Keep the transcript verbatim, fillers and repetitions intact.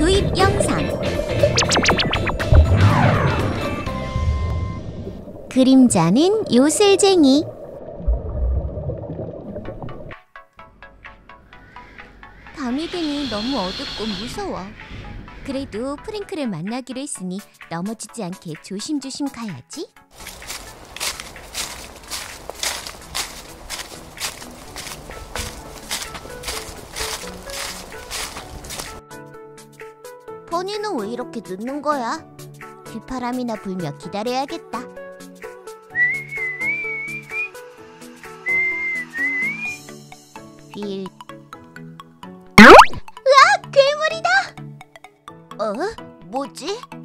도입 영상. 그림자는 요술쟁이. 밤이 되니 너무 어둡고 무서워. 그래도 프랭크를 만나기로 했으니 넘어지지 않게 조심조심 가야지. 버니는 왜 이렇게 늦는 거야? 휘파람이나 불며 기다려야겠다. 휠. 으악! 괴물이다! 어? 뭐지?